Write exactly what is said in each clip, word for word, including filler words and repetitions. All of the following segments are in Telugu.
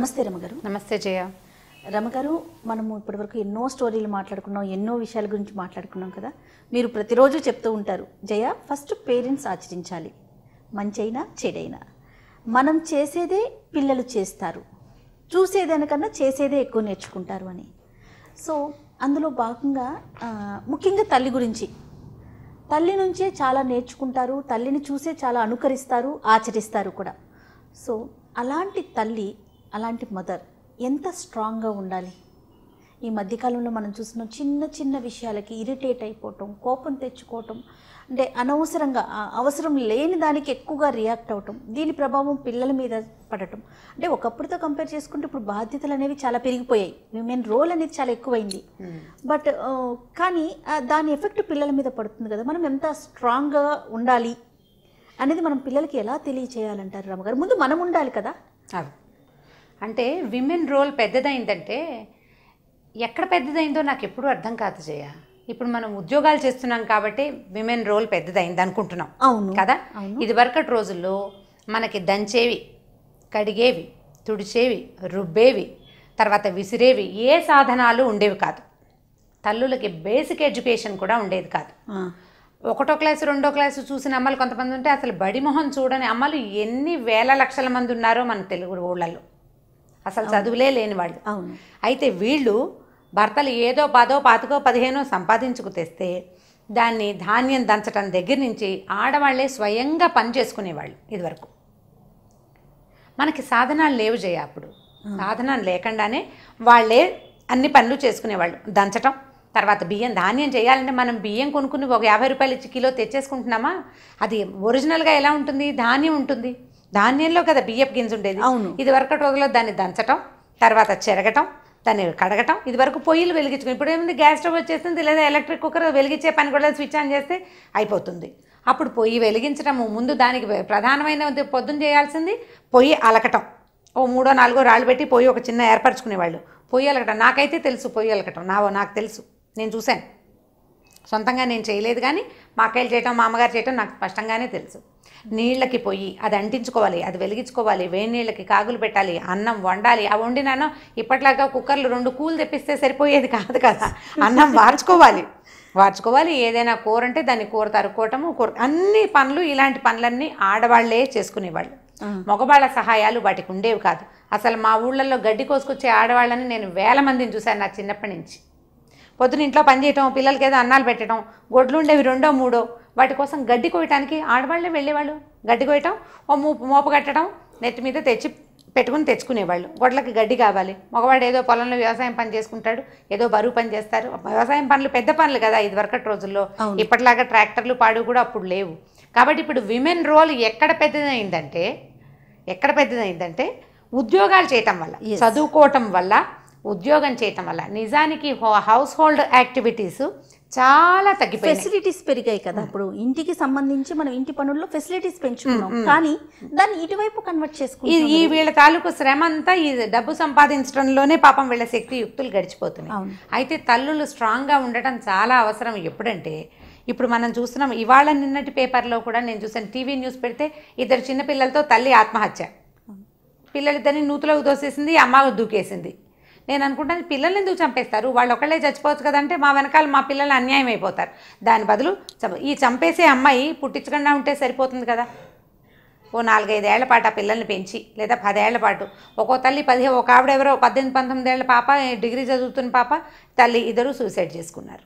నమస్తే రమగారు. నమస్తే జయ. రమగారు, మనము ఇప్పటివరకు ఎన్నో స్టోరీలు మాట్లాడుకున్నాం, ఎన్నో విషయాల గురించి మాట్లాడుకున్నాం కదా. మీరు ప్రతిరోజు చెప్తూ ఉంటారు, జయ ఫస్ట్ పేరెంట్స్ ఆచరించాలి, మంచైనా చెడైనా మనం చేసేదే పిల్లలు చేస్తారు, చూసేదానికన్నా చేసేదే ఎక్కువ నేర్చుకుంటారు అని. సో అందులో భాగంగా ముఖ్యంగా తల్లి గురించి, తల్లి నుంచే చాలా నేర్చుకుంటారు, తల్లిని చూసే చాలా అనుకరిస్తారు, ఆచరిస్తారు కూడా. సో అలాంటి తల్లి, అలాంటి మదర్ ఎంత స్ట్రాంగ్గా ఉండాలి? ఈ మధ్యకాలంలో మనం చూసిన చిన్న చిన్న విషయాలకి ఇరిటేట్ అయిపోవటం, కోపం తెచ్చుకోవటం, అంటే అనవసరంగా అవసరం లేని దానికి ఎక్కువగా రియాక్ట్ అవటం, దీని ప్రభావం పిల్లల మీద పడటం. అంటే ఒకప్పుడుతో కంపేర్ చేసుకుంటే ఇప్పుడు బాధ్యతలు అనేవి చాలా పెరిగిపోయాయి, విమెన్ రోల్ అనేది చాలా ఎక్కువైంది. బట్ కానీ దాని ఎఫెక్ట్ పిల్లల మీద పడుతుంది కదా. మనం ఎంత స్ట్రాంగ్గా ఉండాలి అనేది మనం పిల్లలకి ఎలా తెలియచేయాలంటారు రమగారు? ముందు మనం ఉండాలి కదా. అంటే విమెన్ రోల్ పెద్దదైందంటే ఎక్కడ పెద్దదైందో నాకు ఎప్పుడూ అర్థం కాదు జయ. ఇప్పుడు మనం ఉద్యోగాలు చేస్తున్నాం కాబట్టి విమెన్ రోల్ పెద్దదైంది అనుకుంటున్నాం. అవును కదా. ఇది వరకటి రోజుల్లో మనకి దంచేవి, కడిగేవి, తుడిచేవి, రుబ్బేవి, తర్వాత విసిరేవి ఏ సాధనాలు ఉండేవి కాదు. తల్లులకి బేసిక్ ఎడ్యుకేషన్ కూడా ఉండేది కాదు. ఒకటో క్లాసు రెండో క్లాసు చూసిన అమ్మలు కొంతమంది ఉంటే అసలు బడి మొహం చూడని అమ్మలు ఎన్ని వేల లక్షల మంది ఉన్నారో మన తెలుగు ఊళ్ళల్లో, అసలు చదువులే లేని వాళ్ళు. అవును. అయితే వీళ్ళు భర్తలు ఏదో పదో పాతికో పదిహేనో సంపాదించుకు తెస్తే దాన్ని ధాన్యం దంచటం దగ్గర నుంచి ఆడవాళ్లే స్వయంగా పని చేసుకునేవాళ్ళు. ఇదివరకు మనకి సాధనాలు లేవు జయ. అప్పుడు సాధనాలు లేకుండానే వాళ్ళే అన్ని పనులు చేసుకునేవాళ్ళు. దంచటం, తర్వాత బియ్యం ధాన్యం చేయాలంటే మనం బియ్యం కొనుక్కుని ఒక యాభై రూపాయలు ఇచ్చి కిలో తెచ్చేసుకుంటున్నామా? అది ఒరిజినల్గా ఎలా ఉంటుంది? ధాన్యం ఉంటుంది, ధాన్యంలో కదా బియ్యపు గింజ ఉండేది. అవును. ఇది వరకు రోజుల్లో దాన్ని దంచటం, తర్వాత చెరగటం, దాన్ని కడగటం. ఇది వరకు పొయ్యిలు వెలిగించుకుని, ఇప్పుడు ఏముంది గ్యాస్ స్టవ్ వచ్చేసింది, లేదా ఎలక్ట్రిక్ కుక్కర్ వెలిగించే పని కూడా స్విచ్ ఆన్ చేస్తే అయిపోతుంది. అప్పుడు పొయ్యి వెలిగించటము ముందు దానికి ప్రధానమైన పొద్దున్న చేయాల్సింది పొయ్యి అలకటం. ఓ మూడో నాలుగో రాళ్ళు పెట్టి పొయ్యి ఒక చిన్న ఏర్పరచుకునేవాళ్ళు. పొయ్యి అలకటం నాకైతే తెలుసు, పొయ్యి అలకటం నా నాకు తెలుసు, నేను చూశాను. సొంతంగా నేను చేయలేదు కానీ మా అక్కలు చేయటం, మా అమ్మగారు చేయటం నాకు స్పష్టంగానే తెలుసు. నీళ్ళకి పొయ్యి అది అంటించుకోవాలి, అది వెలిగించుకోవాలి, వేడి నీళ్ళకి కాగులు పెట్టాలి, అన్నం వండాలి. ఆ వండినాను ఇప్పట్లాగా కుక్కర్లు రెండు కూలు తెప్పిస్తే సరిపోయేది కాదు కదా. అన్నం వార్చుకోవాలి వార్చుకోవాలి ఏదైనా కూర అంటే దాన్ని కూర తరుక్కోవటము, కూర అన్ని పనులు, ఇలాంటి పనులన్నీ ఆడవాళ్లే చేసుకునేవాళ్ళు. మగవాళ్ళ సహాయాలు వాటికి ఉండేవి కాదు. అసలు మా ఊళ్ళల్లో గడ్డి కోసుకొచ్చే ఆడవాళ్ళని నేను వేల మందిని చూశాను నా చిన్నప్పటి నుంచి. పొద్దున ఇంట్లో పని చేయటం, పిల్లలకి ఏదో అన్నాలు పెట్టడం, గొడ్లు ఉండేవి రెండో మూడో, వాటి కోసం గడ్డి కోయటానికి ఆడవాళ్ళే వెళ్ళేవాళ్ళు. గడ్డి కోయటం, ఓ మూపు మోపు కట్టడం, నెత్తి మీద తెచ్చి పెట్టుకుని తెచ్చుకునేవాళ్ళు. గొడ్లకి గడ్డి కావాలి. మగవాడు ఏదో పొలంలో వ్యవసాయం పని చేసుకుంటాడు, ఏదో బరువు పని చేస్తారు. వ్యవసాయం పనులు పెద్ద పనులు కదా ఇది వరకటి రోజుల్లో. ఇప్పటిలాగా ట్రాక్టర్లు పాడు కూడా అప్పుడు లేవు. కాబట్టి ఇప్పుడు విమెన్ రోల్ ఎక్కడ పెద్దదైందంటే ఎక్కడ పెద్దదైందంటే ఉద్యోగాలు చేయటం వల్ల, చదువుకోవటం వల్ల, ఉద్యోగం చేయటం వల్ల. నిజానికి హౌస్ హోల్డ్ యాక్టివిటీస్ చాలా తగ్గిపోయాయి. ఫెసిలిటీస్ పెరిగాయి కదా. ఇప్పుడు ఇంటికి సంబంధించి మనం ఇంటి పనుల్లో ఫెసిలిటీస్ పెంచుకున్నాం, కానీ దాన్ని ఇటువైపు కన్వర్ట్ చేసుకుంటాం. ఈ వీళ్ళ తాలూకు శ్రమ అంతా ఈ డబ్బు సంపాదించడంలోనే పాపం వీళ్ళ శక్తి యుక్తులు గడిచిపోతున్నాయి. అయితే తల్లులు స్ట్రాంగ్గా ఉండటం చాలా అవసరం. ఎప్పుడంటే ఇప్పుడు మనం చూస్తున్నాం, ఇవాళ నిన్నటి పేపర్లో కూడా నేను చూసాను, టీవీ న్యూస్ పెడితే ఇద్దరు చిన్నపిల్లలతో తల్లి ఆత్మహత్య. పిల్లలిద్దరిని నూతులోకి దోసేసింది, అమ్మ దూకేసింది. నేను అనుకుంటాను పిల్లల్ని ఎందుకు చంపేస్తారు, వాళ్ళు ఒకళ్ళే చచ్చిపోవచ్చు కదంటే మా వెనకాల మా పిల్లలు అన్యాయం అయిపోతారు. దాని బదులు ఈ చంపేసే అమ్మాయి పుట్టించకుండా ఉంటే సరిపోతుంది కదా. ఓ నాలుగైదేళ్ల పాటు ఆ పిల్లల్ని పెంచి, లేదా పదేళ్ల పాటు ఒక్కో తల్లి పదిహేను, ఒక ఆవిడ ఎవరో పద్దెనిమిది పంతొమ్మిది ఏళ్ల పాప, డిగ్రీ చదువుతున్న పాప, తల్లి ఇద్దరు సూసైడ్ చేసుకున్నారు.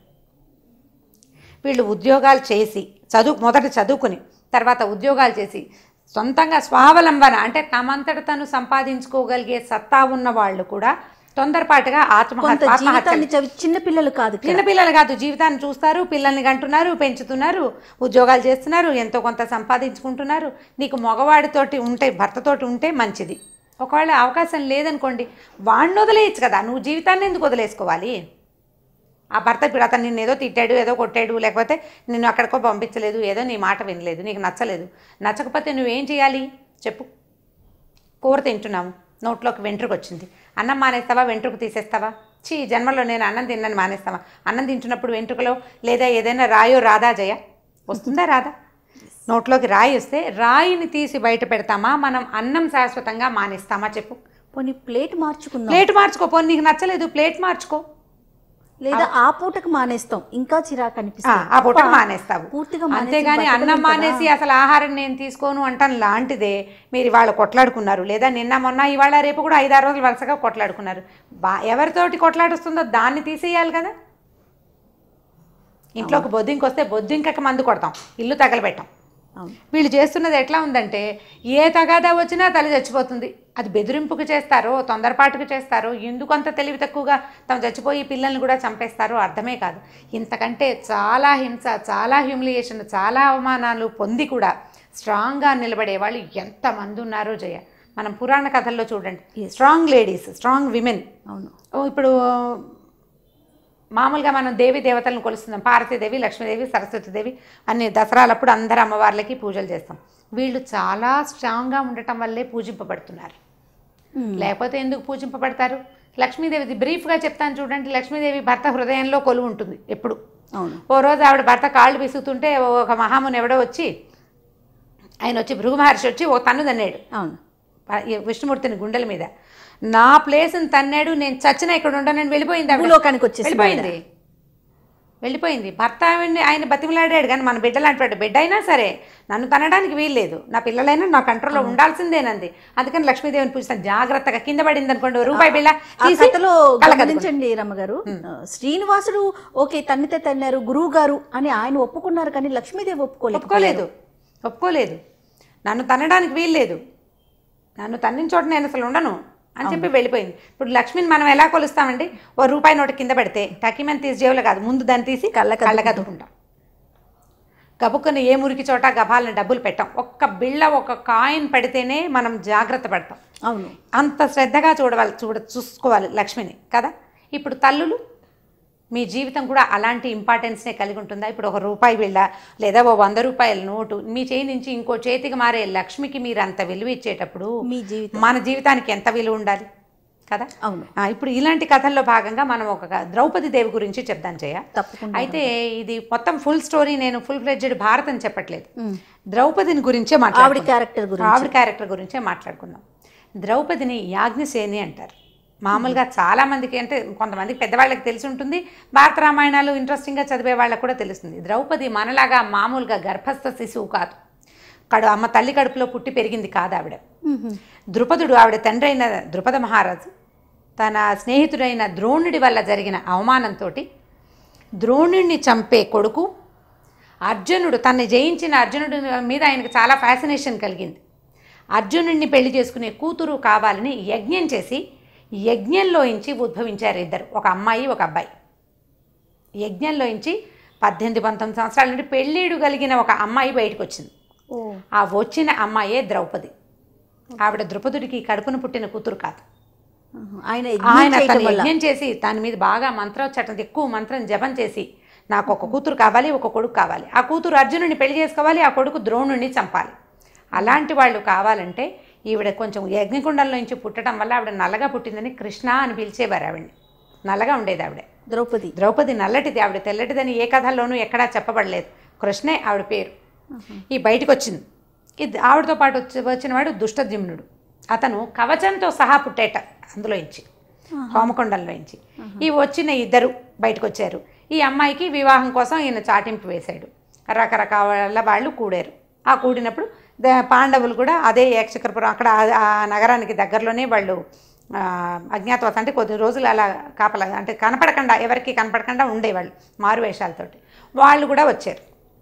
వీళ్ళు ఉద్యోగాలు చేసి, చదువు మొదట చదువుకుని తర్వాత ఉద్యోగాలు చేసి సొంతంగా స్వావలంబన అంటే తమంతట తను సంపాదించుకోగలిగే సత్తా ఉన్న వాళ్ళు కూడా తొందరపాటుగా ఆత్మహత్య. చిన్నపిల్లలు కాదు చిన్నపిల్లలు కాదు జీవితాన్ని చూస్తారు, పిల్లల్ని కంటున్నారు, పెంచుతున్నారు, ఉద్యోగాలు చేస్తున్నారు, ఎంతో కొంత సంపాదించుకుంటున్నారు. నీకు మగవాడితోటి ఉంటే, భర్తతోటి ఉంటే మంచిది. ఒకవేళ అవకాశం లేదనుకోండి, వాడిని వదిలేయచ్చు కదా. నువ్వు జీవితాన్ని ఎందుకు వదిలేసుకోవాలి? ఆ భర్త ఇప్పుడు అతను నిన్ను ఏదో తిట్టాడు, ఏదో కొట్టాడు, లేకపోతే నిన్ను అక్కడికో పంపించలేదు, ఏదో నీ మాట వినలేదు, నీకు నచ్చలేదు. నచ్చకపోతే నువ్వేం చేయాలి చెప్పు? కూర తింటున్నాము, నోట్లోకి వెంట్రుకు వచ్చింది, అన్నం మానేస్తావా, వెంట్రుకు తీసేస్తావా? చీ, జన్మలో నేను అన్నం తిన్నాను మానేస్తావా? అన్నం తింటున్నప్పుడు వెంట్రుకలో లేదా ఏదైనా రాయో రాదా జయ? వస్తుందా రాదా? నోట్లోకి రాయి వస్తే రాయిని తీసి బయట పెడతామా, మనం అన్నం శాశ్వతంగా మానేస్తామా చెప్పు? పోనీ ప్లేట్ మార్చుకుందాం, ప్లేట్ మార్చుకో, పోనీ నీకు నచ్చలేదు ప్లేట్ మార్చుకో, లేదా ఆ పూటకు మానేస్తాం ఇంకా చిరాకు అనిపిస్తుంది, ఆ పూటకు మానేస్తావు పూర్తిగా. అంతేగాని అన్నం మానేసి అసలు ఆహారం నేను తీసుకోను అంటాను లాంటిదే. మీరు ఇవాళ కొట్లాడుకున్నారు, లేదా నిన్న మొన్న ఇవాళ రేపు కూడా ఐదారు రోజులు వరుసగా కొట్లాడుకున్నారు, బా ఎవరితోటి కొట్లాడుస్తుందో దాన్ని తీసేయాలి కదా. ఇంట్లోకి బొద్దింకి వస్తే బొద్దింకకి మందు కొడతాం, ఇల్లు తగలబెట్టాం. వీళ్ళు చేస్తున్నది ఎట్లా ఉందంటే ఏ తగాదా వచ్చినా తల్లి చచ్చిపోతుంది. అది బెదిరింపుకు చేస్తారో తొందరపాటుకు చేస్తారో ఎందుకంత తెలివి తక్కువగా తమ చచ్చిపోయి పిల్లల్ని కూడా చంపేస్తారో అర్థమే కాదు. ఇంతకంటే చాలా హింస, చాలా హ్యూమిలియేషన్, చాలా అవమానాలు పొంది కూడా స్ట్రాంగ్గా నిలబడే వాళ్ళు ఎంతమంది ఉన్నారో జయ. మనం పురాణ కథల్లో చూడండి, స్ట్రాంగ్ లేడీస్, స్ట్రాంగ్ విమెన్. అవును, ఇప్పుడు మామూలుగా మనం దేవి దేవతలను కొలుస్తున్నాం, పార్వతీదేవి, లక్ష్మీదేవి, సరస్వతీదేవి అన్ని దసరాలప్పుడు అందరు అమ్మవార్లకి పూజలు చేస్తాం. వీళ్ళు చాలా స్ట్రాంగ్గా ఉండటం వల్లే పూజింపబడుతున్నారు, లేకపోతే ఎందుకు పూజింపబడతారు? లక్ష్మీదేవిది బ్రీఫ్గా చెప్తాను చూడండి. లక్ష్మీదేవి భర్త హృదయంలో కొలువు ఉంటుంది ఎప్పుడు. ఓ రోజు ఆవిడ భర్త కాళ్ళు విసుగుతుంటే ఒక మహాముని ఎవడో వచ్చి, ఆయన వచ్చి భృగు మహర్షి వచ్చి ఓ తన్ను తన్నాడు విష్ణుమూర్తిని గుండెల మీద. నా ప్లేస్ని తన్నాడు, నేను చచ్చిన ఇక్కడ ఉండనని వెళ్ళిపోయింది. భూలోకానికి వచ్చి వెళ్ళిపోయింది వెళ్ళిపోయింది భర్త ఆయన బతిమలాడాడు. కానీ మన బిడ్డ లాంటి వాడు, బిడ్డ అయినా సరే నన్ను తనడానికి వీల్లేదు, నా పిల్లలైనా నా కంట్రోల్లో ఉండాల్సిందేనంది. అందుకని లక్ష్మీదేవిని పూజిస్తాను. జాగ్రత్తగా కింద పడింది అనుకోండి రూపాయి బిళ్ళ గమనించండి రమ్మగారు. శ్రీనివాసుడు ఓకే తన్నితే తన్నారు గురువు గారు అని ఆయన ఒప్పుకున్నారు, కానీ లక్ష్మీదేవి ఒప్పుకోలేదు ఒప్పుకోలేదు ఒప్పుకోలేదు నన్ను తనడానికి వీల్లేదు, నన్ను తన్నిన చోట నేను అసలు ఉండను అని చెప్పి వెళ్ళిపోయింది. ఇప్పుడు లక్ష్మిని మనం ఎలా కొలుస్తామండి? ఓ రూపాయి నోటు కింద పెడితే టకిమని తీసి జేబులో కాదు, ముందు దాన్ని తీసి కళ్ళ కళ్ళకద్దుకుంటాం. గబుక్కుని ఏ మురికి చోట గభాలను డబ్బులు పెట్టాం. ఒక్క బిళ్ళ ఒక కాయిన్ పెడితేనే మనం జాగ్రత్త పడతాం. అవును, అంత శ్రద్ధగా చూడవాలి, చూడ చూసుకోవాలి లక్ష్మిని కదా. ఇప్పుడు తల్లులు మీ జీవితం కూడా అలాంటి ఇంపార్టెన్స్నే కలిగి ఉంటుందా? ఇప్పుడు ఒక రూపాయి బిళ్ళ లేదా ఓ వంద రూపాయల నోటు మీ చేయి నుంచి ఇంకో చేతికి మారే లక్ష్మికి మీరు అంత విలువ ఇచ్చేటప్పుడు మీ జీవితం మన జీవితానికి ఎంత విలువ ఉండాలి కదా. అవును, ఇప్పుడు ఇలాంటి కథల్లో భాగంగా మనం ఒక ద్రౌపది దేవి గురించి చెప్దాం చేయ. అయితే ఇది మొత్తం ఫుల్ స్టోరీ, నేను ఫుల్ ఫ్లెడ్జెడ్ భారత్ అని చెప్పట్లేదు, ద్రౌపదిని గురించే మాట్లాడు, క్యారెక్టర్ గురించి ఆవిడ క్యారెక్టర్ గురించే మాట్లాడుకుందాం. ద్రౌపదిని యాజ్ఞసేని అంటారు. మామూలుగా చాలామందికి అంటే కొంతమందికి పెద్దవాళ్ళకి తెలిసి ఉంటుంది, భారత రామాయణాలు ఇంట్రెస్టింగ్గా చదివే వాళ్ళకి కూడా తెలుస్తుంది. ద్రౌపది మనలాగా మామూలుగా గర్భస్థ శిశువు కాదు, కడు అమ్మ తల్లి కడుపులో పుట్టి పెరిగింది కాదు ఆవిడ. ద్రుపదుడు ఆవిడ తండ్రి అయిన ద్రుపద మహారాజు తన స్నేహితుడైన ద్రోణుడి వల్ల జరిగిన అవమానంతో ద్రోణుడిని చంపే కొడుకు అర్జునుడు, తనని జయించిన అర్జునుడి మీద ఆయనకు చాలా ఫ్యాసినేషన్ కలిగింది. అర్జునుడిని పెళ్లి చేసుకునే కూతురు కావాలని యజ్ఞం చేసి యజ్ఞంలోంచి ఉద్భవించారు ఇద్దరు, ఒక అమ్మాయి ఒక అబ్బాయి. యజ్ఞంలోంచి పద్దెనిమిది పంతొమ్మిది సంవత్సరాల నుండి పెళ్ళిడు కలిగిన ఒక అమ్మాయి బయటకు వచ్చింది. ఆ వచ్చిన అమ్మాయే ద్రౌపది. ఆవిడ ద్రుపదుడికి కడుపును పుట్టిన కూతురు కాదు. ఆయన ఆయన తను యజ్ఞం చేసి దాని మీద బాగా మంత్రోచ్చటం ఎక్కువ మంత్రం జపం చేసి నాకు ఒక కూతురు కావాలి, ఒక కొడుకు కావాలి, ఆ కూతురు అర్జునుడిని పెళ్లి చేసుకోవాలి, ఆ కొడుకు ద్రోణుడిని చంపాలి. అలాంటి వాళ్ళు కావాలంటే ఈవిడ కొంచెం యజ్ఞకుండంలో నుంచి పుట్టడం వల్ల ఆవిడ నల్లగా పుట్టిందని కృష్ణ అని పిలిచేవారు. ఆవిడని నల్లగా ఉండేది ఆవిడ ద్రౌపది. ద్రౌపది నల్లటిది, ఆవిడ తెల్లటిదని ఏ కథల్లోనూ ఎక్కడా చెప్పబడలేదు. కృష్ణే ఆవిడ పేరు. ఈ బయటకు వచ్చింది. ఇది ఆవిడతో పాటు వచ్చి వచ్చినవాడు దుష్టద్యుమ్నుడు. అతను కవచంతో సహా పుట్టేట అందులోంచి, హోమకొండంలోంచి. ఈ వచ్చిన ఇద్దరు బయటకు వచ్చారు. ఈ అమ్మాయికి వివాహం కోసం ఈయన చాటింపు వేశాడు. రకరకాల వాళ్ళు కూడారు. ఆ కూడినప్పుడు పాండవులు కూడా అదే ఏకచక్రపురం అక్కడ ఆ నగరానికి దగ్గరలోనే వాళ్ళు అజ్ఞాతవాసం అంటే కొద్ది రోజులు అలా కాపలా అంటే కనపడకుండా ఎవరికి కనపడకుండా ఉండేవాళ్ళు మారువేషాలతోటి. వాళ్ళు కూడా వచ్చారు.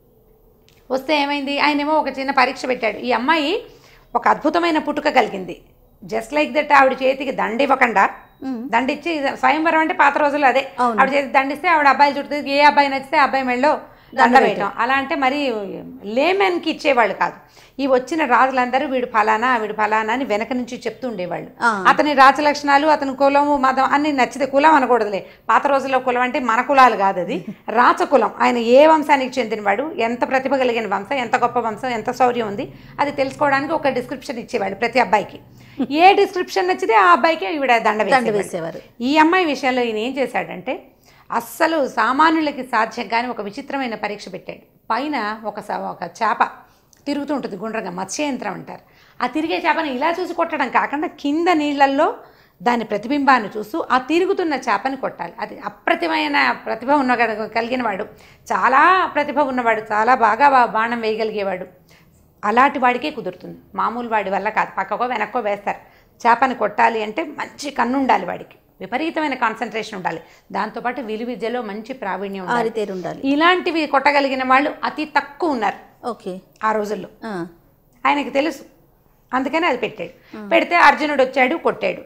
వస్తే ఏమైంది, ఆయనేమో ఒక చిన్న పరీక్ష పెట్టాడు. ఈ అమ్మాయి ఒక అద్భుతమైన పుట్టుక కలిగింది. జస్ట్ లైక్ దట్ ఆవిడ చేతికి దండ ఇవ్వకుండా, దండిచ్చి స్వయంవరం అంటే పాత రోజులు అదే, ఆవిడ చేతికి దండిస్తే ఆవిడ అబ్బాయి చుట్టూ ఏ అబ్బాయి నచ్చితే ఆ అబ్బాయి మెళ్ళో దండ వేయటం. అలా అంటే మరి లేమెన్కి ఇచ్చేవాళ్ళు కాదు. ఈ వచ్చిన రాజులందరూ వీడు ఫలానా వీడు ఫలానా అని వెనక నుంచి చెప్తూ ఉండేవాళ్ళు. అతని రాజలక్షణాలు, అతని కులము మతం అన్ని నచ్చితే, కులం అనకూడదులే, పాత రోజుల్లో కులం అంటే మన కులాలు కాదు, అది రాచకులం. ఆయన ఏ వంశానికి చెందినవాడు, ఎంత ప్రతిభ కలిగిన వంశం, ఎంత గొప్ప వంశం, ఎంత శౌర్యం ఉంది అది తెలుసుకోవడానికి ఒక డిస్క్రిప్షన్ ఇచ్చేవాడు ప్రతి అబ్బాయికి. ఏ డిస్క్రిప్షన్ నచ్చితే ఆ అబ్బాయికి ఈవిడ దండ వేసేవారు. ఈ అమ్మాయి విషయంలో ఈయన ఏం చేశాడంటే అస్సలు సామాన్యులకి సాధ్యం కానీ ఒక విచిత్రమైన పరీక్ష పెట్టాడు. పైన ఒక ఒక చేప తిరుగుతూ ఉంటుంది గుండ్రంగా, మత్స్యయంత్రం అంటారు. ఆ తిరిగే చేపని ఇలా చూసి కొట్టడం కాకుండా కింద నీళ్ళల్లో దాని ప్రతిబింబాన్ని చూస్తూ ఆ తిరుగుతున్న చేపని కొట్టాలి. అది అప్రతిమైన ప్రతిభ ఉన్న కలిగిన వాడు, చాలా ప్రతిభ ఉన్నవాడు, చాలా బాగా బాణం వేయగలిగేవాడు, అలాంటి వాడికే కుదురుతుంది. మామూలు వాడి వల్ల కాదు. పక్కకో వెనక్కో వేస్తారు. చేపని కొట్టాలి అంటే మంచి కన్ను ఉండాలి, వాడికి విపరీతమైన కాన్సన్ట్రేషన్ ఉండాలి, దాంతోపాటు విలువిద్యలో మంచి ప్రావీణ్యం ఉండాలి. ఇలాంటివి కొట్టగలిగిన వాళ్ళు అతి తక్కువ ఉన్నారు ఓకే ఆ రోజుల్లో. ఆయనకి తెలుసు, అందుకని అది పెట్టాడు. పెడితే అర్జునుడు వచ్చాడు, కొట్టాడు.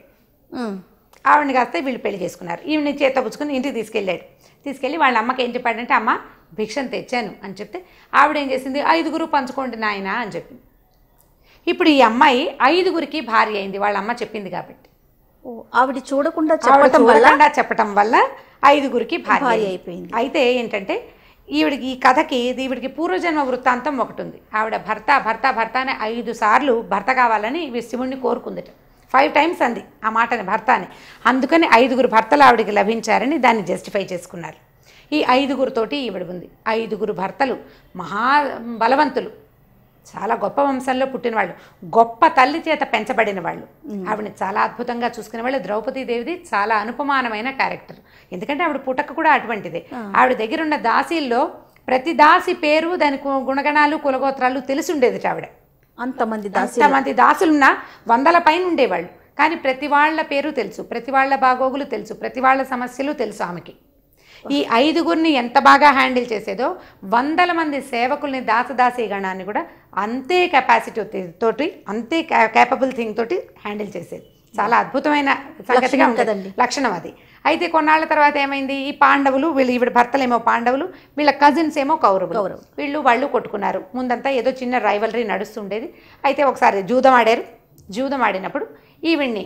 ఆవిడని కాస్తే వీళ్ళు పెళ్లి చేసుకున్నారు. ఈవిని చేత పుచ్చుకుని ఇంటికి తీసుకెళ్ళాడు. తీసుకెళ్ళి వాళ్ళ అమ్మకి ఏం చెప్పాడంటే, అమ్మ భిక్షను తెచ్చాను అని చెప్తే ఆవిడ ఏం చేసింది, ఐదుగురు పంచుకోండి నాయన అని చెప్పింది. ఇప్పుడు ఈ అమ్మాయి ఐదుగురికి భార్య అయింది, వాళ్ళ అమ్మ చెప్పింది కాబట్టి. ఆవిడ చూడకుండా చెప్పటం వల్ల చెప్పటం వల్ల ఐదుగురికి భార్య అయిపోయింది. అయితే ఏంటంటే ఈవిడికి ఈ కథకి ఈవిడికి పూర్వజన్మ వృత్తాంతం ఒకటి ఉంది. ఆవిడ భర్త భర్త భర్త అని ఐదు సార్లు భర్త కావాలని శివుణ్ణి కోరుకుందట. ఫైవ్ టైమ్స్ అంది ఆ మాటని, భర్త అని. అందుకని ఐదుగురు భర్తలు ఆవిడికి లభించారని దాన్ని జస్టిఫై చేసుకున్నారు. ఈ ఐదుగురితోటి ఈవిడ ఉంది. ఐదుగురు భర్తలు మహా బలవంతులు, చాలా గొప్ప వంశంలో పుట్టిన వాళ్ళు, గొప్ప తల్లి చేత పెంచబడిన వాళ్ళు. ఆవిడని చాలా అద్భుతంగా చూసుకునే వాళ్ళు. ద్రౌపదీదేవిది చాలా అనుపమానమైన క్యారెక్టర్, ఎందుకంటే ఆవిడ పుటక కూడా అటువంటిదే. ఆవిడ దగ్గర ఉన్న దాసీల్లో ప్రతి దాసి పేరు, దాని గుణగణాలు కులగోత్రాలు తెలిసి ఉండేది ఆవిడ. అంతమంది అంతమంది దాసులున్న వందల పైన ఉండేవాళ్ళు, కానీ ప్రతి వాళ్ళ పేరు తెలుసు, ప్రతి వాళ్ళ బాగోగులు తెలుసు, ప్రతి వాళ్ళ సమస్యలు తెలుసు ఆమెకి. ఈ ఐదుగురిని ఎంత బాగా హ్యాండిల్ చేసేదో వందల మంది సేవకుల్ని, దాసదాసీ గణాన్ని కూడా అంతే కెపాసిటీ తోటి, అంతే కేపబుల్ థింగ్ తోటి హ్యాండిల్ చేసేది. చాలా అద్భుతమైన సంగతిగా ఉంటుందండి, లక్షణం అది. అయితే కొన్నాళ్ళ తర్వాత ఏమైంది, ఈ పాండవులు వీళ్ళు, ఈవిడ భర్తలేమో పాండవులు, వీళ్ళ కజిన్స్ ఏమో కౌరవులు. వీళ్ళు వాళ్ళు కొట్టుకున్నారు. ముందంతా ఏదో చిన్న రైవలరీ నడుస్తుండేది. అయితే ఒకసారి జూదం ఆడారు. జూదం ఆడినప్పుడు ఈవిడ్ని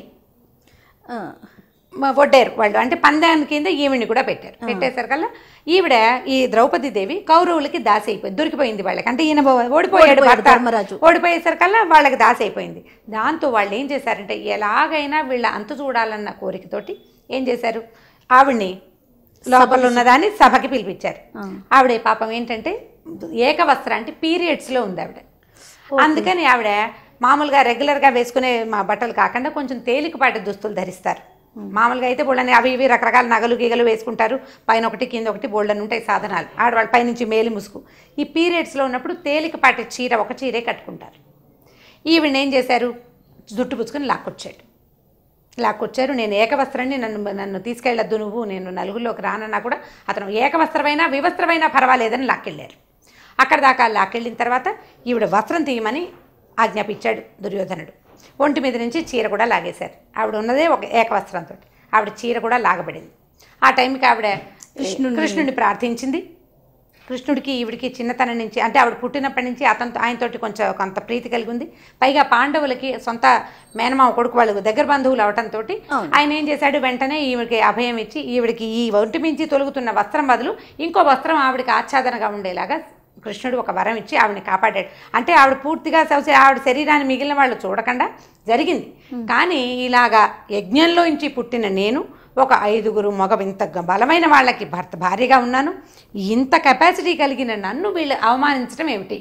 వడ్డారు వాళ్ళు, అంటే పందాని కింద ఈవిడ్ని కూడా పెట్టారు. పెట్టేసరికల్లా ఈవిడ, ఈ ద్రౌపదీదేవి కౌరవులకి దాసి అయిపోయింది, దొరికిపోయింది వాళ్ళకి. అంటే ఈయన ఓడిపోయాడు, ధర్మరాజు ఓడిపోయేసరికల్లా వాళ్ళకి దాసి అయిపోయింది. దాంతో వాళ్ళు ఏం చేశారంటే, ఎలాగైనా వీళ్ళ అంతు చూడాలన్న కోరికతోటి ఏం చేశారు, ఆవిడ్ని లోపల ఉన్నదాన్ని సభకి పిలిపించారు. ఆవిడ పాపం ఏంటంటే ఏకవస్త్ర, అంటే పీరియడ్స్లో ఉంది ఆవిడ. అందుకని ఆవిడ మామూలుగా రెగ్యులర్గా వేసుకునే మా బట్టలు కాకుండా కొంచెం తేలికపాటి దుస్తులు ధరిస్తారు. మామూలుగా అయితే బోళ్ళని అవి ఇవి రకరకాల నగలు గీగలు వేసుకుంటారు, పైన ఒకటి కింద ఒకటి బోళ్ళని ఉంటాయి సాధనాలు. ఆడవాళ్ళ పైనుంచి మేలి ముసుగు. ఈ పీరియడ్స్లో ఉన్నప్పుడు తేలికపాటి చీర, ఒక చీరే కట్టుకుంటారు. ఈవిడ ఏం చేశారు, జుట్టు పుచ్చుకొని లాక్కొచ్చాడు. లాక్కొచ్చారు. నేను ఏకవస్త్రాన్ని, నన్ను నన్ను తీసుకెళ్ళొద్దు నువ్వు, నేను నలుగురిలోకి రానన్నా కూడా అతను ఏకవస్త్రమైనా వివస్త్రమైనా పర్వాలేదని లాక్కెళ్ళారు. అక్కడ దాకా లాక్కెళ్ళిన తర్వాత ఈవిడ వస్త్రం తీయమని ఆజ్ఞాపించాడు దుర్యోధనుడు. ఒంటి మీద నుంచి చీర కూడా లాగేశారు. ఆవిడ ఉన్నదే ఒక ఏకవస్త్రంతో, ఆవిడ చీర కూడా లాగబడింది. ఆ టైంకి ఆవిడ కృష్ణుని కృష్ణుడిని ప్రార్థించింది. కృష్ణుడికి ఈవిడికి చిన్నతనం నుంచి, అంటే ఆవిడ పుట్టినప్పటి నుంచి అతనితో ఆయనతోటి కొంచెం కొంత ప్రీతి కలిగి ఉంది. పైగా పాండవులకి సొంత మేనమామ కొడుకు వాళ్ళు దగ్గర బంధువులు అవటంతో ఆయన ఏం చేశాడు, వెంటనే ఈవిడికి అభయం ఇచ్చి ఈవిడికి ఈ ఒంటి మించి తొలుగుతున్న వస్త్రం బదులు ఇంకో వస్త్రం ఆవిడికి ఆచ్ఛాదనగా ఉండేలాగా కృష్ణుడు ఒక వరం ఇచ్చి ఆవిడని కాపాడాడు. అంటే ఆవిడ పూర్తిగా సవసి ఆవిడ శరీరాన్ని మిగిలిన వాళ్ళు చూడకుండా జరిగింది. కానీ ఇలాగా యజ్ఞంలో నుంచి పుట్టిన నేను ఒక ఐదుగురు మగ ఇంత బలమైన వాళ్ళకి భర్త భార్యగా ఉన్నాను, ఇంత కెపాసిటీ కలిగిన నన్ను వీళ్ళు అవమానించడం ఏమిటి,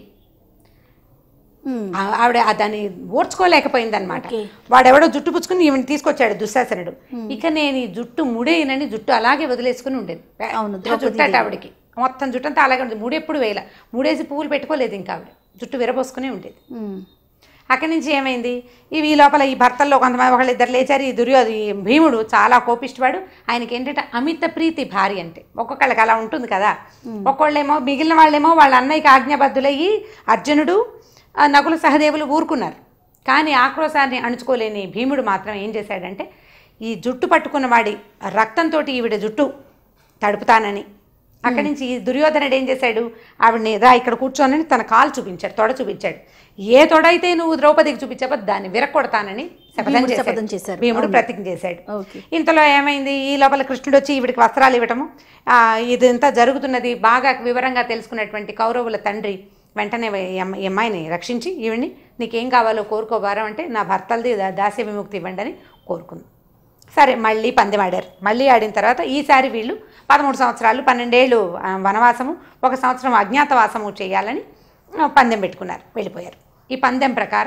ఆవిడ దాన్ని ఓర్చుకోలేకపోయిందనమాట. వాడెవడో జుట్టు పుచ్చుకుని ఈవిని తీసుకొచ్చాడు దుశ్శాసనుడు. ఇక నేను ఈ జుట్టు ముడేయనని జుట్టు అలాగే వదిలేసుకుని ఉండేది. జుట్టట ఆవిడకి మొత్తం జుట్టంతా అలాగే ఉండేది. ముడెప్పుడు వేయాల, ముడేసి పువ్వులు పెట్టుకోలేదు ఇంకా ఆవిడ, జుట్టు విరబోసుకునే ఉండేది. అక్కడి నుంచి ఏమైంది, ఇవి ఈ లోపల ఈ భర్తల్లో కొంతమంది ఒకళ్ళు ఇద్దరు లేచారు. ఈ దుర్యోధ ఈ భీముడు చాలా కోపిష్టవాడు. ఆయనకి ఏంటంటే అమిత ప్రీతి భార్య అంటే, ఒక్కొక్కళ్ళకి అలా ఉంటుంది కదా. ఒక్కొళ్ళేమో మిగిలిన వాళ్ళేమో వాళ్ళ అన్నయ్యకి ఆజ్ఞాబద్ధులయ్యి అర్జునుడు నకుల సహదేవులు ఊరుకున్నారు. కానీ ఆక్రోశాన్ని అణుచుకోలేని భీముడు మాత్రం ఏం చేశాడంటే, ఈ జుట్టు పట్టుకున్న వాడి రక్తంతో ఈవిడ జుట్టు తడుపుతానని అక్కడి నుంచి దుర్యోధనుడు ఏం చేశాడు, ఆవిడని రా ఇక్కడ కూర్చోనని తన కాలు చూపించాడు, తొడ చూపించాడు. ఏ తొడైతే నువ్వు ద్రౌపదికి చూపించావో దాన్ని విరక్కొడతానని శపథం చేశాడు, భీముడు ప్రతిజ్ఞ చేశాడు. ఇంతలో ఏమైంది, ఈ లోపల కృష్ణుడు వచ్చి ఈవిడికి వస్త్రాలు ఇవ్వటము, ఇదంతా జరుగుతున్నది బాగా వివరంగా తెలుసుకున్నటువంటి కౌరవుల తండ్రి వెంటనే ఈ అమ్మాయిని రక్షించి ఈవిడిని నీకేం కావాలో కోరుకోబారం అంటే, నా భర్తలది దాస్య విముక్తి ఇవ్వండి అని కోరుకుంది. సరే మళ్ళీ పందెం ఆడారు. మళ్ళీ ఆడిన తర్వాత ఈసారి వీళ్ళు పదమూడు సంవత్సరాలు పన్నెండేళ్ళు వనవాసము, ఒక సంవత్సరం అజ్ఞాతవాసము చేయాలని పందెం పెట్టుకున్నారు, వెళ్ళిపోయారు. ఈ పందెం ప్రకారం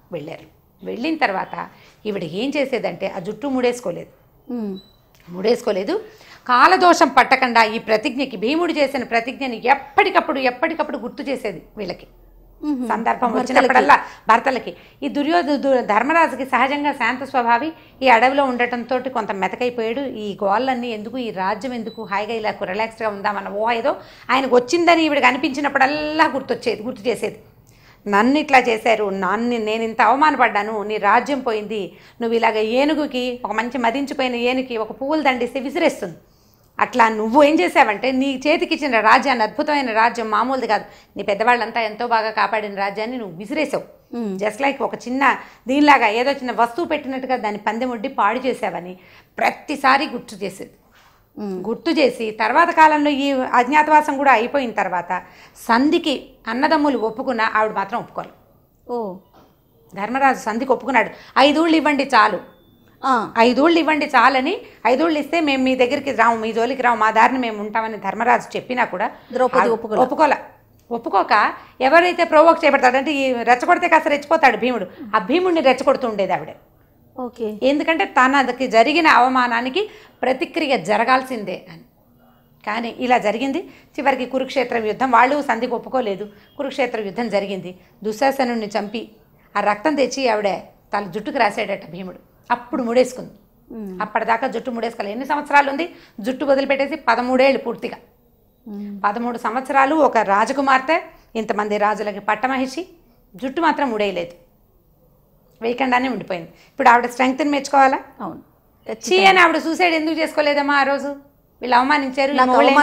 వెళ్ళారు. వెళ్ళిన తర్వాత ఈవిడ ఏం చేసేదంటే ఆ జుట్టు ముడేసుకోలేదు ముడేసుకోలేదు కాలదోషం పట్టకుండా ఈ ప్రతిజ్ఞకి భీముడు చేసిన ప్రతిజ్ఞని ఎప్పటికప్పుడు ఎప్పటికప్పుడు గుర్తు చేసేది వీళ్ళకి. సందర్భం వచ్చినప్పుడల్లా భర్తలకి. ఈ దుర్యోధ ధర్మరాజుకి సహజంగా శాంత స్వభావి, ఈ అడవిలో ఉండటంతో కొంత మెతకైపోయాడు. ఈ గోళ్ళన్నీ ఎందుకు, ఈ రాజ్యం ఎందుకు, హాయిగా ఇలా రిలాక్స్గా ఉందామన్న ఓ ఏదో ఆయనకు వచ్చిందని ఈవిడికి అనిపించినప్పుడల్లా గుర్తొచ్చేది, గుర్తు చేసేది. నన్ను ఇట్లా చేశారు, నన్ను నేను ఇంత అవమానపడ్డాను, నీ రాజ్యం పోయింది, నువ్వు ఇలాగ ఏనుగుకి ఒక మంచి మదించిపోయిన ఏనుగుకి ఒక పువ్వులు దండిస్తే విసిరేస్తుంది, అట్లా నువ్వు ఏం చేసావంటే నీ చేతికి ఇచ్చిన రాజ్యాన్ని, అద్భుతమైన రాజ్యం మామూలుది కాదు, నీ పెద్దవాళ్ళంతా ఎంతో బాగా కాపాడిన రాజ్యాన్ని నువ్వు విసిరేసావు. జస్ట్ లైక్ ఒక చిన్న దీనిలాగా ఏదో చిన్న వస్తువు పెట్టినట్టుగా దాన్ని పందెముడ్డి పాడు చేసావని ప్రతిసారి గుర్తు చేసేది. గుర్తు చేసి తర్వాత కాలంలో ఈ అజ్ఞాతవాసం కూడా అయిపోయిన తర్వాత సంధికి అన్నదమ్ములు ఒప్పుకున్న ఆవిడ మాత్రం ఒప్పుకోరు. ఓ ధర్మరాజు సంధికి ఒప్పుకున్నాడు. ఐదూళ్ళు ఇవ్వండి చాలు, ఐదూళ్ళు ఇవ్వండి చాలని, ఐదూళ్ళు ఇస్తే మేము మీ దగ్గరికి రాము, మీ జోలికి రాము, మా దారిని మేము ఉంటామని ధర్మరాజు చెప్పినా కూడా ద్రౌపది ఒప్పుకోలే. ఒప్పుకోక ఎవరైతే ప్రోవోక్ చేయబడతాడంటే ఈ రెచ్చగొడితే కాస్త రెచ్చిపోతాడు భీముడు, ఆ భీముడిని రెచ్చగొడుతూ ఉండేది ఆవిడ. ఓకే, ఎందుకంటే తనకి జరిగిన అవమానానికి ప్రతిక్రియ జరగాల్సిందే అని. కానీ ఇలా జరిగింది. చివరికి కురుక్షేత్ర యుద్ధం, వాళ్ళు సంధికి ఒప్పుకోలేదు. కురుక్షేత్ర యుద్ధం జరిగింది. దుశ్శాసనుడిని చంపి ఆ రక్తం తెచ్చి ఆవిడ తన జుట్టుకు రాసాడట భీముడు. అప్పుడు ముడేసుకుంది. అప్పటిదాకా జుట్టు ముడేసుకోవాలి. ఎన్ని సంవత్సరాలు ఉంది జుట్టు వదిలిపెట్టేసి? పదమూడేళ్ళు పూర్తిగా. పదమూడు సంవత్సరాలు ఒక రాజకుమార్తె, ఇంతమంది రాజులకి పట్టమహిషి, జుట్టు మాత్రం ముడేయలేదు, వేయకుండానే ఉండిపోయింది. ఇప్పుడు ఆవిడ స్ట్రెంగ్త్ని మెచ్చుకోవాలా? అవును. చీ అని ఆవిడ సూసైడ్ ఎందుకు చేసుకోలేదమ్మా? ఆ రోజు వీళ్ళు అవమానించారు,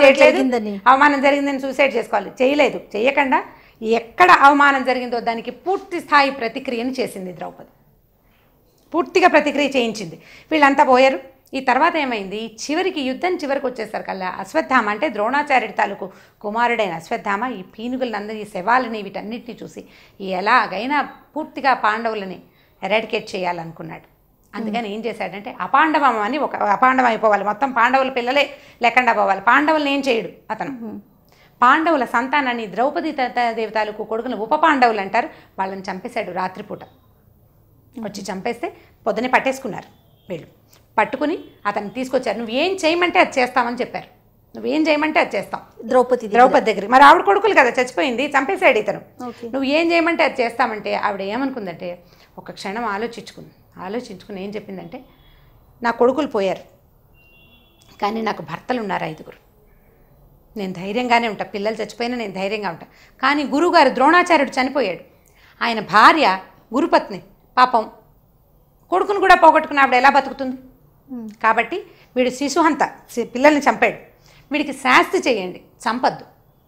అవమానం జరిగిందని సూసైడ్ చేసుకోవాలి, చేయలేదు. చేయకుండా ఎక్కడ అవమానం జరిగిందో దానికి పూర్తి స్థాయి ప్రతిక్రియని చేసింది ద్రౌపది. పూర్తిగా ప్రతిక్రియ చేయించింది. వీళ్ళంతా పోయారు. ఈ తర్వాత ఏమైంది, చివరికి యుద్ధం చివరికి వచ్చేసరికల్లా అశ్వత్థామ అంటే ద్రోణాచార్యుడి తాలూకు కుమారుడైన అశ్వత్థామ ఈ పీనుగులందరి ఈ శవాలని వీటన్నిటిని చూసి ఎలాగైనా పూర్తిగా పాండవులని ఎరాడికేట్ చేయాలనుకున్నాడు. అందుకని ఏం చేశాడంటే అపాండవం అని ఒక అపాండవం అయిపోవాలి, మొత్తం పాండవుల పిల్లలే లేకుండా పోవాలి, పాండవులను ఏం చేయడు అతను. పాండవుల సంతానాన్ని ద్రౌపది దేవతాలకు కొడుకులు ఉప పాండవులు అంటారు, వాళ్ళని చంపేశాడు రాత్రిపూట. వచ్చి చంపేస్తే పొద్దునే పట్టేసుకున్నారు వీళ్ళు. పట్టుకుని అతన్ని తీసుకొచ్చారు. నువ్వు ఏం చేయమంటే అది చేస్తామని చెప్పారు. నువ్వేం చేయమంటే అది చేస్తాం. ద్రౌపది ద్రౌపది దగ్గర మరి ఆవిడ కొడుకులు కదా చచ్చిపోయింది, చంపేశాడు ఇతను. నువ్వు ఏం చేయమంటే అది చేస్తామంటే ఆవిడ ఏమనుకుందంటే ఒక క్షణం ఆలోచించుకుంది. ఆలోచించుకుని ఏం చెప్పిందంటే, నా కొడుకులు పోయారు కానీ నాకు భర్తలు ఉన్నారు ఐదుగురు, నేను ధైర్యంగానే ఉంటా, పిల్లలు చచ్చిపోయినా నేను ధైర్యంగా ఉంటా. కానీ గురువుగారు ద్రోణాచార్యుడు చనిపోయాడు, ఆయన భార్య గురుపత్ని పాపం కొడుకును కూడా పోగొట్టుకుని ఆవిడ ఎలా బతుకుతుంది? కాబట్టి వీడు శిశుహంత, పిల్లల్ని చంపాడు, వీడికి శాస్తి చేయండి, చంపద్దు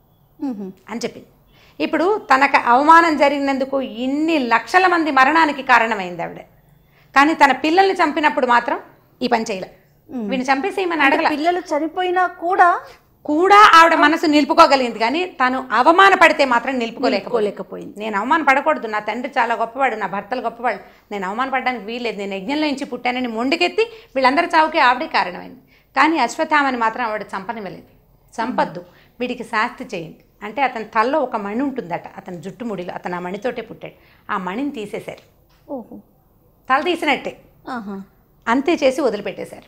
అని చెప్పింది. ఇప్పుడు తనకు అవమానం జరిగినందుకు ఇన్ని లక్షల మంది మరణానికి కారణమైంది ఆవిడ. కానీ తన పిల్లల్ని చంపినప్పుడు మాత్రం ఈ పని చేయలే. వీడిని చంపేసేయమని అడగల. పిల్లలు చనిపోయినా కూడా కూడా ఆవిడ మనసు నిలుపుకోగలిగింది, కానీ తను అవమాన పడితే మాత్రం నిలుపుకోలేకపోలేకపోయింది. నేను అవమాన పడకూడదు, నా తండ్రి చాలా గొప్పవాడు, నా భర్తలు గొప్పవాడు, నేను అవమాన పడడానికి వీల్లేదు, నేను యజ్ఞంలో నుంచి పుట్టానని మొండికెత్తి వీళ్ళందరూ చావుకే ఆవిడే కారణమైంది. కానీ అశ్వత్థామని మాత్రం ఆవిడ చంపనివ్వలేదు. చంపద్దు, వీడికి శాస్తి చేయండి అంటే అతని తల్లో ఒక మణి ఉంటుందట, అతని జుట్టు ముడిలో, అతను ఆ మణితోటే పుట్టాడు. ఆ మణిని తీసేశారు, ఓహో తల తీసినట్టే అంతే చేసి వదిలిపెట్టేశారు.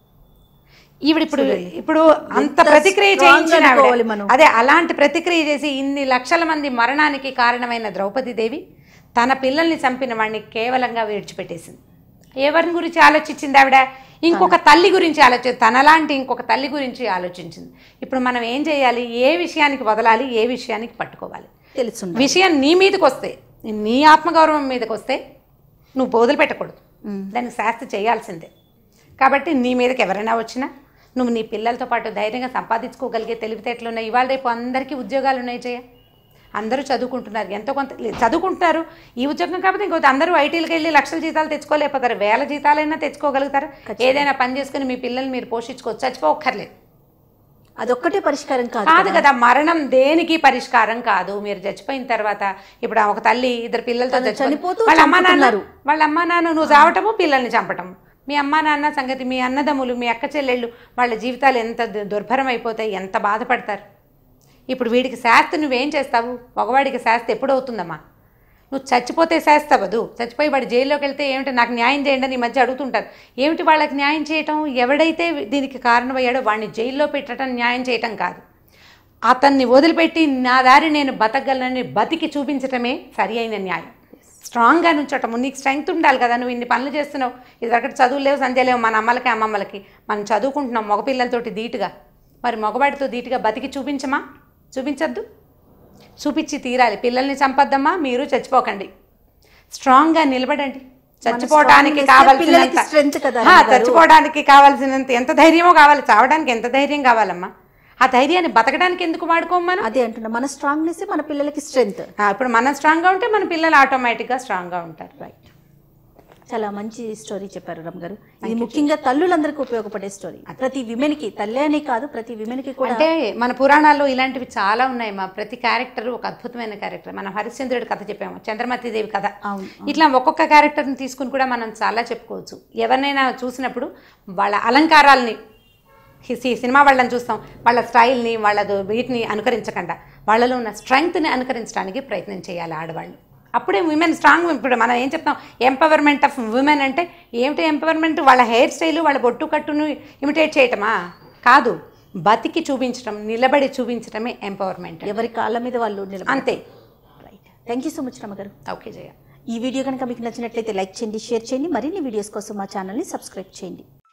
ఈవిడ ఇప్పుడు ఇప్పుడు అంత ప్రతిక్రియ చేయించిన అదే అలాంటి ప్రతిక్రియ చేసి ఇన్ని లక్షల మంది మరణానికి కారణమైన ద్రౌపది దేవి తన పిల్లల్ని చంపిన వాడిని కేవలంగా విడిచిపెట్టేసింది. ఎవరిని గురించి ఆలోచించింది ఆవిడ? ఇంకొక తల్లి గురించి ఆలోచించింది, తనలాంటి ఇంకొక తల్లి గురించి ఆలోచించింది. ఇప్పుడు మనం ఏం చేయాలి, ఏ విషయానికి వదలాలి, ఏ విషయానికి పట్టుకోవాలి తెలుసు. విషయం నీ మీదకి వస్తే, నీ ఆత్మగౌరవం మీదకి వస్తే నువ్వు వదిలిపెట్టకూడదు, దానికి శాస్తి చేయాల్సిందే. కాబట్టి నీ మీదకి ఎవరైనా వచ్చినా నువ్వు నీ పిల్లలతో పాటు ధైర్యంగా సంపాదించుకోగలిగే తెలివితేటలు ఉన్నాయి. ఇవాళ రేపు అందరికీ ఉద్యోగాలు ఉన్నాయి చేయ, అందరూ చదువుకుంటున్నారు, ఎంతో కొంత చదువుకుంటున్నారు. ఈ ఉద్యోగం కాకపోతే ఇంకొక అందరూ ఐటీలకు వెళ్ళి లక్షల జీతాలు తెచ్చుకోలేకపోతారు, వేల జీతాలైనా తెచ్చుకోగలుగుతారు. ఏదైనా పని చేసుకుని మీ పిల్లల్ని మీరు పోషించుకోవచ్చు, చచ్చిపోక్కర్లేదు. అదొక్కటే పరిష్కారం కాదు కాదు కదా, మరణం దేనికి పరిష్కారం కాదు. మీరు చచ్చిపోయిన తర్వాత ఇప్పుడు ఒక తల్లి ఇద్దరు పిల్లలతో చనిపోతూ వాళ్ళ అమ్మా నాన్న వాళ్ళ అమ్మా నాన్న నువ్వు చావటము, పిల్లల్ని చంపటము. మీ అమ్మా నాన్న సంగతి, మీ అన్నదమ్ములు, మీ అక్క చెల్లెళ్ళు, వాళ్ళ జీవితాలు ఎంత దుర్భరం అయిపోతాయి, ఎంత బాధపడతారు. ఇప్పుడు వీడికి శాస్తి నువ్వేం చేస్తావు? మగవాడికి శాస్తి ఎప్పుడవుతుందమ్మా? నువ్వు చచ్చిపోతే చేస్తావదు, చచ్చిపోయి వాడు జైల్లోకి వెళ్తే ఏమిటి నాకు న్యాయం చేయండి అని ఈ మధ్య అడుగుతుంటారు. ఏమిటి వాళ్ళకి న్యాయం చేయటం? ఎవడైతే దీనికి కారణమయ్యాడో వాడిని జైల్లో పెట్టడం న్యాయం చేయటం కాదు, అతన్ని వదిలిపెట్టి నా దారి నేను బతకగలనని బతికి చూపించటమే సరి అయిన న్యాయం. స్ట్రాంగ్గా నుంచటము. నీకు స్ట్రెంగ్త్ ఉండాలి కదా, నువ్వు ఇన్ని పనులు చేస్తున్నావు, ఇదివరకటి చదువు లేవు సంధ్య లేవు మన అమ్మలకి అమ్మమ్మలకి, మనం చదువుకుంటున్నాం మగపిల్లలతోటి ధీటుగా, మరి మగవాడితో ధీటుగా బతికి చూపించమా? చూపించద్దు, చూపించి తీరాలి. పిల్లల్ని చంపద్దమ్మా, మీరు చచ్చిపోకండి, స్ట్రాంగ్గా నిలబడండి. చచ్చిపోవడానికి కావాల్సినంత చచ్చిపోవడానికి కావాల్సినంత ఎంత ధైర్యమో కావాలి, చావడానికి ఎంత ధైర్యం కావాలమ్మా? ఆ ధైర్యాన్ని బతకడానికి ఎందుకు వాడుకోమని అదే అంటున్నా. మన స్ట్రాంగ్నెస్ మన పిల్లలకి స్ట్రెంగ్త్. ఇప్పుడు మనం స్ట్రాంగ్గా ఉంటే మన పిల్లలు ఆటోమేటిక్గా స్ట్రాంగ్గా ఉంటారు. రైట్. చాలా మంచి స్టోరీ చెప్పారు రమ్మ గారు. ఇది ముఖ్యంగా తల్లులందరికీ ఉపయోగపడే స్టోరీ. ప్రతి విమెన్కి, తల్లి అనే కాదు ప్రతి విమెన్కి కూడా. అంటే మన పురాణాల్లో ఇలాంటివి చాలా ఉన్నాయి మా. ప్రతి క్యారెక్టర్ ఒక అద్భుతమైన క్యారెక్టర్. మనం హరిశ్చంద్రుడి కథ చెప్పాము, చంద్రమతి దేవి కథ, ఇట్లా ఒక్కొక్క క్యారెక్టర్ని తీసుకుని కూడా మనం చాలా చెప్పుకోవచ్చు. ఎవరినైనా చూసినప్పుడు వాళ్ళ అలంకారాలని, ఈ సినిమా వాళ్ళని చూస్తాం, వాళ్ళ స్టైల్ని వాళ్ళ వీటిని అనుకరించకుండా వాళ్ళలో ఉన్న స్ట్రెంగ్త్ని అనుకరించడానికి ప్రయత్నం చేయాలి ఆడవాళ్ళు. అప్పుడే విమెన్ స్ట్రాంగ్. ఇప్పుడు మనం ఏం చెప్తాం, ఎంపవర్మెంట్ ఆఫ్ విమెన్ అంటే ఏమిటి ఎంపవర్మెంట్? వాళ్ళ హెయిర్ స్టైలు వాళ్ళ బొట్టు కట్టును ఇమిటేట్ చేయటమా? కాదు, బతికి చూపించడం, నిలబడి చూపించడమే ఎంపవర్మెంట్. ఎవరి కాళ్ళ మీద వాళ్ళు నిలబడి. అంతే. Right. Thank you so much Ramma garu. Okay Jaya. ఈ వీడియో కనుక మీకు నచ్చినట్లయితే లైక్ చేయండి, షేర్ చేయండి. మరిన్ని వీడియోస్ కోసం మా ఛానల్ని సబ్స్క్రైబ్ చేయండి.